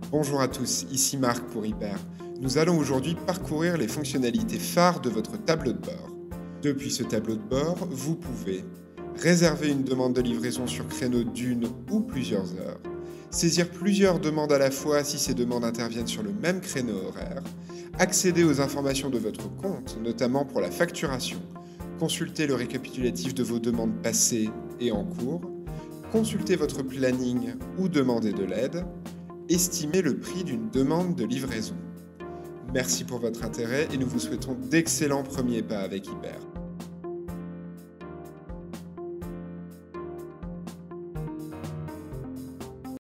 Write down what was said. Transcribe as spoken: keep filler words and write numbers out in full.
Bonjour à tous, ici Marc pour Hyper. Nous allons aujourd'hui parcourir les fonctionnalités phares de votre tableau de bord. Depuis ce tableau de bord, vous pouvez réserver une demande de livraison sur créneau d'une ou plusieurs heures, saisir plusieurs demandes à la fois si ces demandes interviennent sur le même créneau horaire, accéder aux informations de votre compte, notamment pour la facturation, consulter le récapitulatif de vos demandes passées et en cours, consulter votre planning ou demander de l'aide, estimer le prix d'une demande de livraison. Merci pour votre intérêt et nous vous souhaitons d'excellents premiers pas avec Hyper.